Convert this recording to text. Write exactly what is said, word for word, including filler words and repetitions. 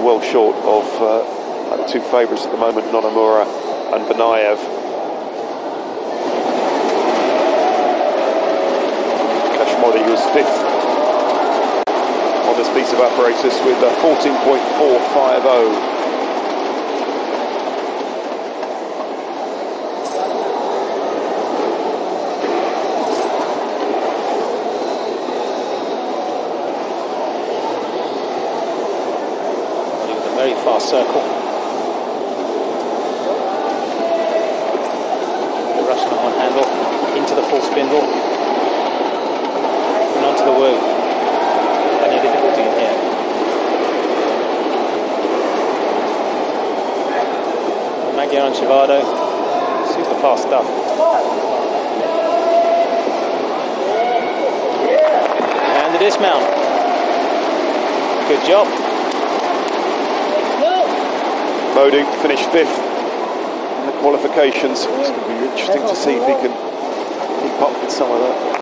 well short of uh, the two favourites at the moment, Nonamura and Vanayev. Kashmodi was fifth on this piece of apparatus with a fourteen point four five oh. Very fast circle. The Russian on one handle, into the full spindle, and onto the woo. Any difficulty in here. Magyar and Chivado, super fast stuff. And the dismount. Good job. Bodung finished fifth in the qualifications. It's going to be interesting to see if he can keep up with some of that.